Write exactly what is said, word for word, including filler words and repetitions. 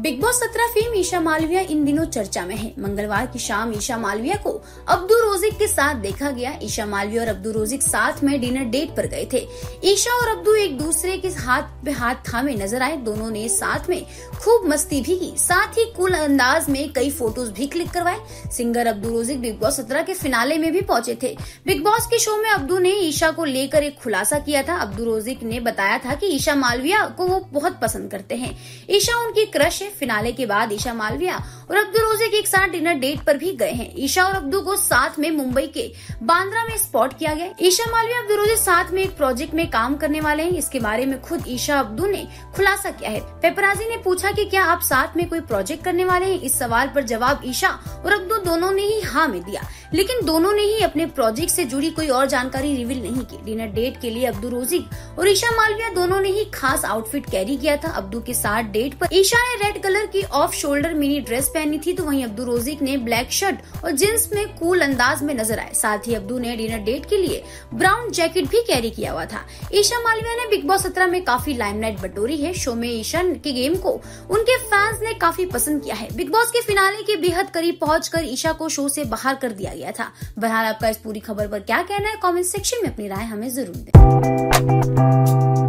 Big Boss सत्रह fame Isha Malviya इन दिनों चर्चा में है। मंगलवार की शाम ईशा मालविया को अब्दू रोजिक के साथ देखा गया। ईशा मालविया और अब्दू रोजिक साथ में डिनर डेट पर गए थे। ईशा और अब्दू एक दूसरे के हाथ पे हाथ थामे नजर आए। दोनों ने साथ में खूब मस्ती भी की, साथ ही कूल अंदाज में कई फोटोज भी क्लिक करवाए। Singer Abdu Rozik Bigg Boss सत्रह के फिनाले में भी पहुंचे थे। बिग बॉस के शो में अब्दू ने ईशा को लेकर एक खुलासा किया था। अब्दू रोजिक ने बताया था कि ईशा मालविया को वो बहुत पसंद करते हैं। ईशा उनकी क्रश है। फिनाले के बाद ईशा मालविया और अब्दू रोजिक एक साथ डिनर डेट पर भी गए हैं। ईशा और अब्दू को साथ में मुंबई के बांद्रा में स्पॉट किया गया। ईशा मालविया अब्दू रोजिक साथ में एक प्रोजेक्ट में काम करने वाले हैं। इसके बारे में खुद ईशा अब्दू ने खुलासा किया है। पेपराजी ने पूछा कि क्या आप साथ में कोई प्रोजेक्ट करने वाले हैं। इस सवाल पर जवाब ईशा और अब्दू दोनों ने ही हाँ में दिया, लेकिन दोनों ने ही अपने प्रोजेक्ट से जुड़ी कोई और जानकारी रिवील नहीं की। डिनर डेट के लिए अब्दू रोजिक और ईशा मालविया दोनों ने ही खास आउटफिट कैरी किया था। अब्दू के साथ डेट पर ईशा ने रेड कलर की ऑफ शोल्डर मिनी ड्रेस पहनी थी, तो वहीं अब्दू रोजिक ने ब्लैक शर्ट और जींस में कूल अंदाज में नजर आए। साथ ही अब्दू ने डिनर डेट के लिए ब्राउन जैकेट भी कैरी किया हुआ था। ईशा मालविया ने बिग बॉस सत्रह में काफी लाइमलाइट बटोरी है। शो में ईशा के गेम को उनके फैंस ने काफी पसंद किया है। बिग बॉस के फिनाले के बेहद करीब पहुंचकर ईशा को शो से बाहर कर दिया गया था। बहरहाल आपका इस पूरी खबर पर क्या कहना है, कमेंट सेक्शन में अपनी राय हमें जरूर दें।